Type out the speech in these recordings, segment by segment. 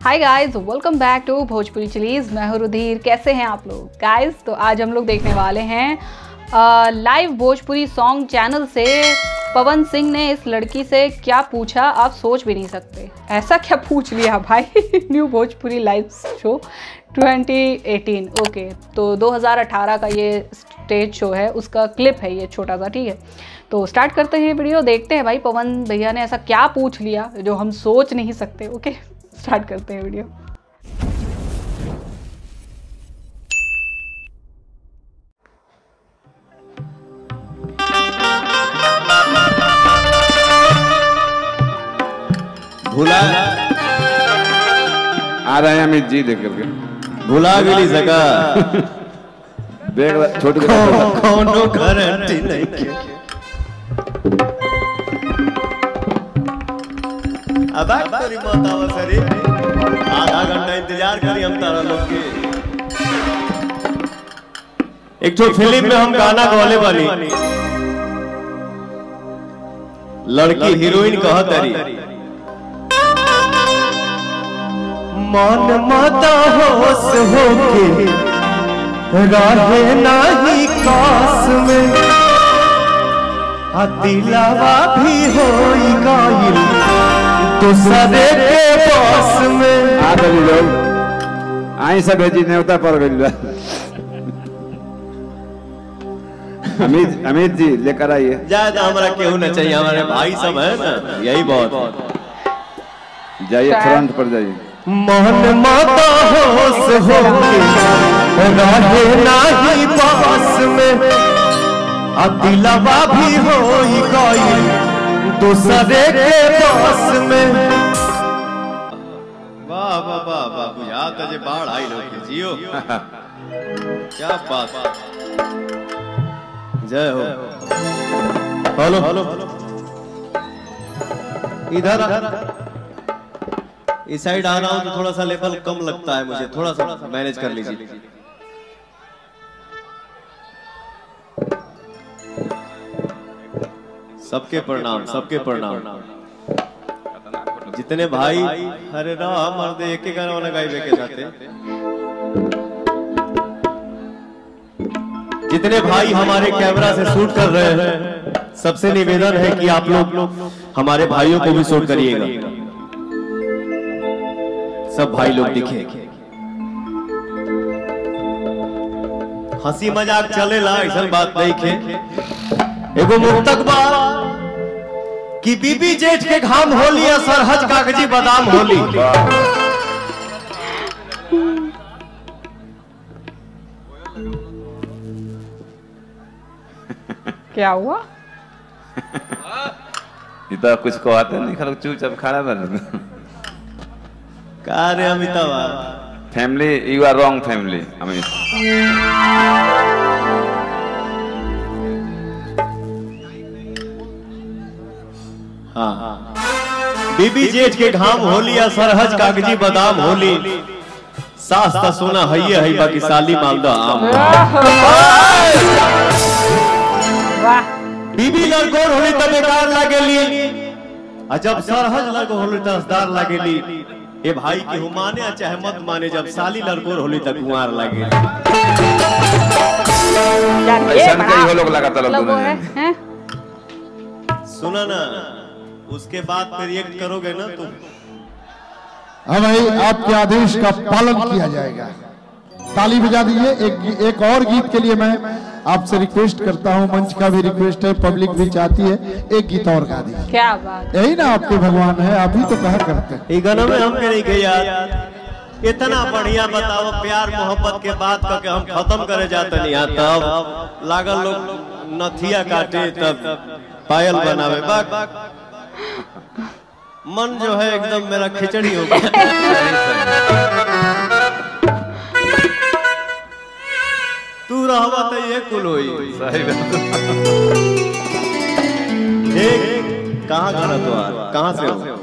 Hi guys, welcome back to Bhojpuri chillies. मैं हूं रुधिर। कैसे हैं आप लोग गाइस? तो आज हम लोग देखने वाले हैं लाइव भोजपुरी सॉन्ग चैनल से पवन सिंह ने इस लड़की से क्या पूछा, आप सोच भी नहीं सकते। ऐसा क्या पूछ लिया भाई। New Bhojpuri live show 2018। Okay, तो 2018 का ये स्टेज शो है, उसका क्लिप है ये छोटा सा, ठीक है। तो स्टार्ट करते हैं वीडियो, देखते हैं भाई पवन भैया ने ऐसा क्या पूछ लिया जो हम सोच नहीं सकते। ओके, स्टार्ट करते हैं वीडियो। भूला आ रहे हैं अमित जी देख करके। भूला भी नहीं सका। देख छोटी कौनो गारंटी नहीं के। अब तेरी मौत आवा सरी, आधा घंटा इंतजार करी हम तारा लोग के। एक तो फिल्म में हम गाना गौले वाली लड़की हीरोइन कहत रही, मन मत होश होके रहे नाही कास में, दिलावा भी होई गइल दूसरे के पास में। आ गए लोग आई सब भेजी नेवता पर गइल। अमित जी लेकर आइए। ज्यादा हमारा केहू न चाहिए, हमारे भाई सब है ना, यही बहुत। जाइए फ्रंट पर जाइए। मन माता होश होके रहे नाही पास में, दिलावा भी होई गइल दूसरे के पास में। वाह वाह वाह वाह, बुझाता जे बाढ़ आई लोग जियो। क्या बात, जय हो। हेलो हेलो, इधर इस साइड आ रहा हूँ तो थोड़ा सा लेवल कम लगता है मुझे, थोड़ा सा मैनेज कर लीजिए। सबके प्रणाम, सबके प्रणाम। जितने भाई, अरे राम मर्द एक ही गाना वाला गाइबे के साथे, जितने भाई हमारे कैमरा से शूट कर रहे हैं, सबसे निवेदन है कि आप लोग हमारे भाइयों को भी शूट करिएगा। सब भाई लोग दिखे। हंसी मजाक चलेला, ऐसा बात नहीं खे। एगो मुक्तक बा कि बीबी जेठ के घाम होली या सरहज कागजी बादाम होली। क्या हुआ? ये तो कुछ को आते नहीं, खलो चुपचाप खड़ा बन। का रे Amitabh, family you are wrong family Amit. हाँ, बीबी जेठ के घाम होली या सरहज कागजी बादाम होली, सास ता सोना हइये हई बाकी साली मालदा आम। बीबी लड़कोर होली त बेकार लागेली, जब सरहज लड़को होली त असदार लागेली। ए भाई की हु माने चाहे मत माने, जब साली लड़कोर होली त कुंवार लागेली। ऐसा कई हो लोग लगातार लोग हैं। सुना ना, उसके बाद फिर रिएक्ट करोगे ना तुम। हाँ भाई, आपके आदेश का पालन किया जाएगा। ताली बजा दीजिए। एक और गीत के लिए मैं आपसे रिक्वेस्ट करता हूँ, मंच का भी रिक्वेस्ट है, पब्लिक भी चाहती है, एक गीत और गा दीजिए। क्या बात, यही ना आपके भगवान है, आप ही तो कहा करते हैं। ये गाना में हम नहीं गए यार, इतना बढ़िया बताओ, प्यार मोहब्बत के बात करके हम खत्म करे जाते नहीं। तब लागल लोग नथिया काटे, तब पायल बनावे, मन जो है एकदम मेरा खिचड़ी हो गया। तू रहवा तो ये कुल होई। सही बात। कहाँ गाना तो कहाँ से हो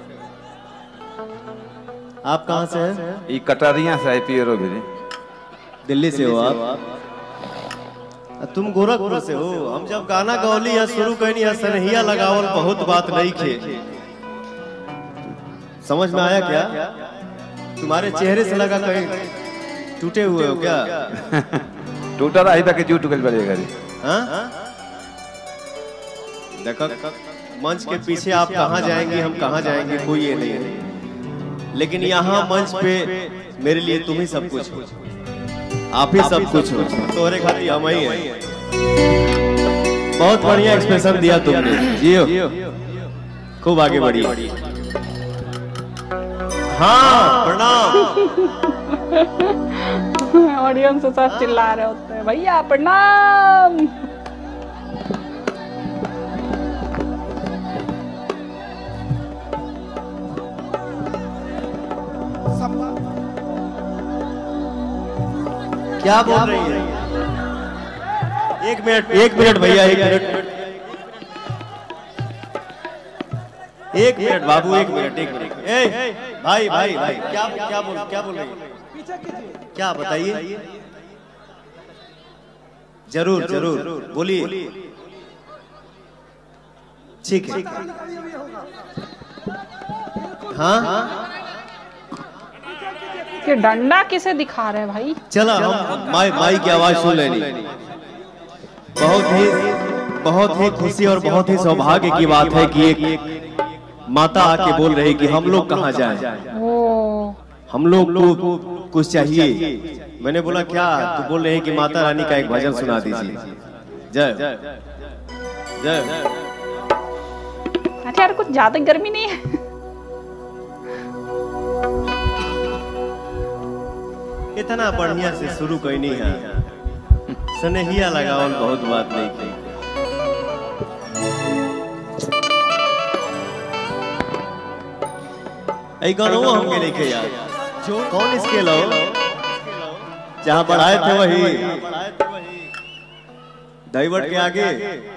आप? कहाँ से हैं? ये कटारिया से पियरो भी दिल्ली से हो आप? तुम गोरखपुर से हो। हम जब गाना गौली या शुरू करनी या सनहिया लगावल बहुत बात नहीं खे, समझ में आया क्या? तुम्हारे चेहरे से लगा कहीं टूटे हुए हो क्या? टूटा रहा था कि जूट गल पड़ेगा रे। हाँ? देखो मंच के पीछे आप कहाँ जाएंगे, हम कहाँ जाएंगे, कोई ये नहीं है। लेकिन यहाँ मंच पे मेरे लिए तुम ही सब कुछ हो, आप ही सब कुछ हो, तोहरे खातिर हम ही हैं। बहुत बढ़िया एक्सप्रेशन दिया तुमने, जियो खूब आगे बढ़ी। हाँ प्रणाम। ऑडियंस से सब चिल्ला रहे होते हैं भैया प्रणाम। क्या बोल रही है? एक मिनट भैया, एक मिनट बाबू, एक मिनट। ए भाई क्या बोल रही है? क्या बताइए? जरूर बोलिए। ठीक है। हाँ ये डंडा किसे दिखा रहे हैं भाई? चला हम माई की आवाज सुन लेनी। बहुत ही खुशी और बहुत ही सौभाग्य की बात है कि एक माता आके बोल रही कि हम लोग कहाँ जाएं, हम लोग को कुछ चाहिए। मैंने बोला क्या? तो बोल रहे हैं कि माता रानी का एक भजन सुना दीजिए। जय जय। अच्छा यार कुछ ज्यादा गर्मी नहीं है? इतना बढ़िया से शुरू कोई नहीं है, स्नेहिया लगावल बहुत बात नहीं थी। ऐ गानों हमके लिखे यार, कौन इसके लो जहाँ बढ़ाए थे वही डाइवर्ट के आगे।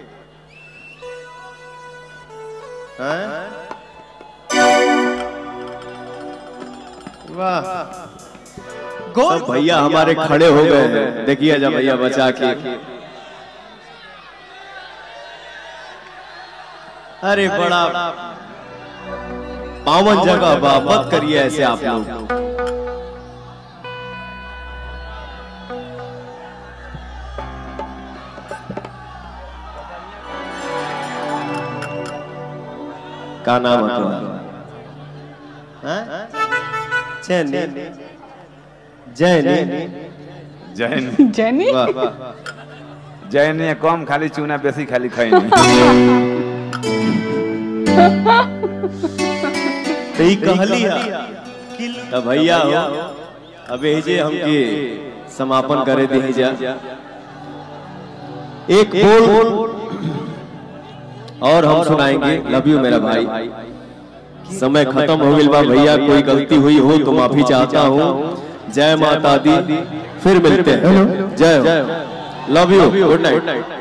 वाह सब भैया हमारे खड़े हो गए हैं, देखिए जब भैया बचा के। अरे बड़ा पावन जगह मत करिए ऐसे आप लोग। का नाम है? जैनी कम खाली चूना बेसी खाली खाई। तब भैया हो अब जे हमके समापन करे दी जा। एक बोल और हम सुनाएंगे। लव यू मेरा भाई। समय खत्म हो गया बा भैया, कोई गलती हुई हो तो माफी चाहता हूँ। जय माता दी, फिर मिलते हैं। जय, लव यू, गुड नाइट।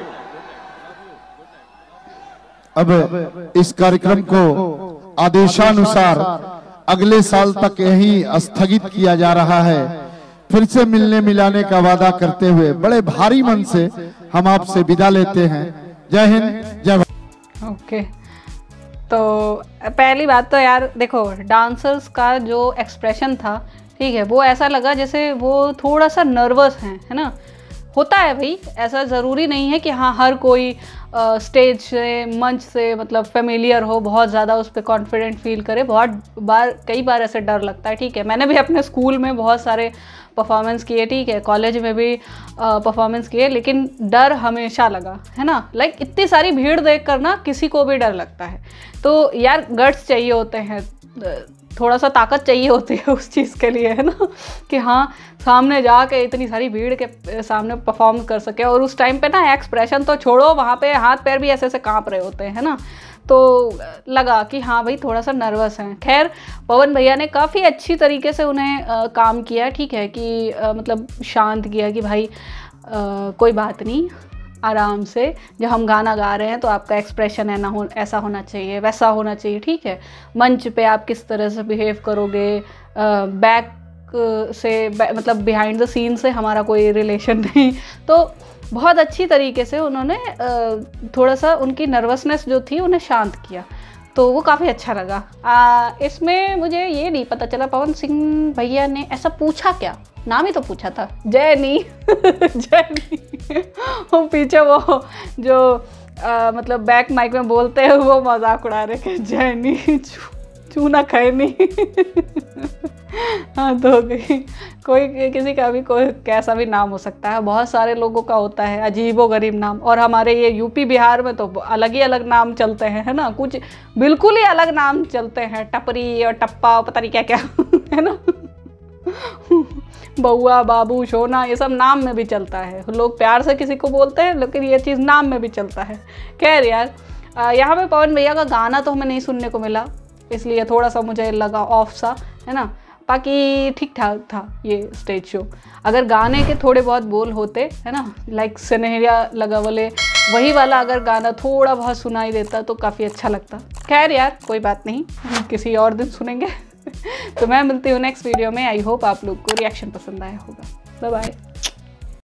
अब इस कार्यक्रम को आदेशानुसार अगले साल तक यही स्थगित किया जा रहा है। फिर से मिलने मिलाने का वादा करते हुए बड़े भारी मन से हम आपसे विदा लेते हैं। जय हिंद, जय भारत। ओके तो पहली बात तो यार देखो, डांसर्स का जो एक्सप्रेशन था, ठीक है, वो ऐसा लगा जैसे वो थोड़ा सा नर्वस हैं, है ना। होता है भाई, ऐसा ज़रूरी नहीं है कि हाँ हर कोई स्टेज से, मंच से मतलब फेमिलियर हो, बहुत ज़्यादा उस पर कॉन्फिडेंट फील करे। कई बार ऐसे डर लगता है, ठीक है। मैंने भी अपने स्कूल में बहुत सारे परफॉर्मेंस किए, ठीक है, कॉलेज में भी परफॉर्मेंस किए, लेकिन डर हमेशा लगा, है ना। लाइक इतनी सारी भीड़ देख कर ना किसी को भी डर लगता है। तो यार गट्स चाहिए होते हैं, थोड़ा सा ताकत चाहिए होती है उस चीज़ के लिए, है ना, कि हाँ सामने जाके इतनी सारी भीड़ के सामने परफॉर्म कर सके। और उस टाइम पे ना एक्सप्रेशन तो छोड़ो, वहाँ पे हाथ पैर भी ऐसे ऐसे काँप रहे होते हैं, है ना। तो लगा कि हाँ भाई थोड़ा सा नर्वस हैं। खैर पवन भैया ने काफ़ी अच्छी तरीके से उन्हें काम किया, ठीक है, कि मतलब शांत किया कि भाई कोई बात नहीं, आराम से जब हम गाना गा रहे हैं तो आपका एक्सप्रेशन है ना हो, ऐसा होना चाहिए, वैसा होना चाहिए, ठीक है। मंच पे आप किस तरह से बिहेव करोगे, बैक से मतलब बिहाइंड द सीन से हमारा कोई रिलेशन नहीं। तो बहुत अच्छी तरीके से उन्होंने थोड़ा सा उनकी नर्वसनेस जो थी उन्हें शांत किया। तो वो काफ़ी अच्छा लगा। इसमें मुझे ये नहीं पता चला पवन सिंह भैया ने ऐसा पूछा क्या, नाम ही तो पूछा था जैनी जैनी। वो पीछे वो जो मतलब बैक माइक में बोलते हैं वो मजाक उड़ा रहे कि जैनी चूना खैनी। हाँ तो कोई किसी का भी कोई कैसा भी नाम हो सकता है, बहुत सारे लोगों का होता है अजीबोगरीब नाम। और हमारे ये यूपी बिहार में तो अलग ही अलग नाम चलते हैं, है ना, कुछ बिल्कुल ही अलग नाम चलते हैं, टपरी और टप्पा पता नहीं क्या क्या है ना। बउआ, बाबू, सोना, ये सब नाम में भी चलता है। लोग प्यार से किसी को बोलते हैं लेकिन ये चीज़ नाम में भी चलता है। खैर यार, यहाँ पे पवन भैया का गाना तो हमें नहीं सुनने को मिला, इसलिए थोड़ा सा मुझे लगा ऑफ सा, है ना। बाकी ठीक ठाक था ये स्टेज शो। अगर गाने के थोड़े बहुत बोल होते, है ना, लाइक सनेहिया लगा वाले वही वाला अगर गाना थोड़ा बहुत सुनाई देता तो काफ़ी अच्छा लगता। खैर यार, कोई बात नहीं, किसी और दिन सुनेंगे। तो मैं मिलती हूँ नेक्स्ट वीडियो में। आई होप आप लोग को रिएक्शन पसंद आया होगा। Bye bye.